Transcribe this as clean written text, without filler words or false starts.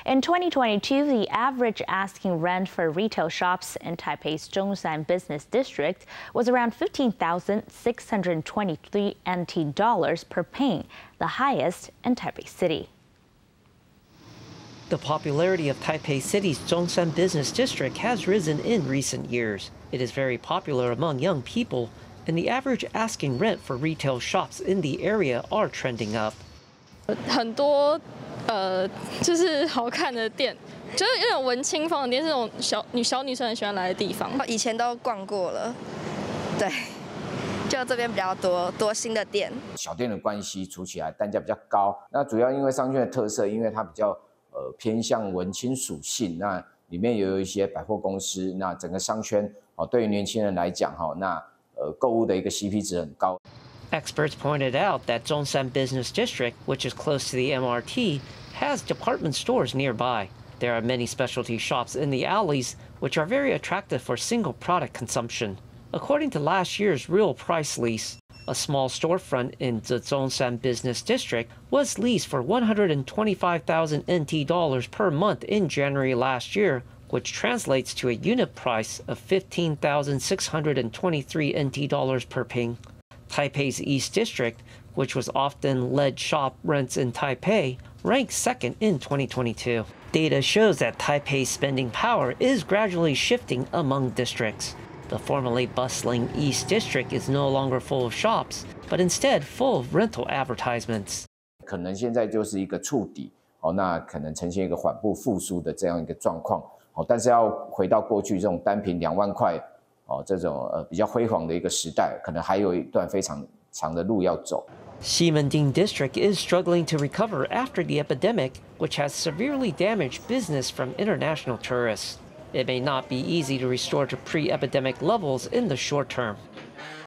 In 2022, the average asking rent for retail shops in Taipei's Zhongshan Business District was around 15,623 NT dollars per ping, the highest in Taipei City. The popularity of Taipei City's Zhongshan Business District has risen in recent years. It is very popular among young people, and the average asking rent for retail shops in the area are trending up. 很多就是好看的店，就是那种文青风的店，是那种小女生很喜欢来的地方。 以前都逛过了，对，就这边比较多新的店。 小店的关系处起来单价比较高，那主要因为商圈的特色，因为它比较偏向文青属性，那里面也有一些百货公司，那整个商圈对于年轻人来讲那购物的一个 CP 值很高。 Experts pointed out that Zhongshan Business District, which is close to the MRT, has department stores nearby. There are many specialty shops in the alleys, which are very attractive for single product consumption. According to last year's real price lease, a small storefront in the Zhongshan Business District was leased for 125,000 NT dollars per month in January last year, which translates to a unit price of 15,623 NT dollars per ping. Taipei's East District, which was often led shop rents in Taipei, ranked second in 2022. Data shows that Taipei's spending power is gradually shifting among districts. The formerly bustling East District is no longer full of shops, but instead full of rental advertisements. 可能现在就是一个触底那可能呈现一个缓步复苏的这样一个状况但是要回到过去这种单坪2万块这种比较辉煌的一个时代，可能还有一段非常长的路要走。 Ximending District is struggling to recover after the epidemic, which has severely damaged business from international tourists. It may not be easy to restore to pre-epidemic levels in the short term.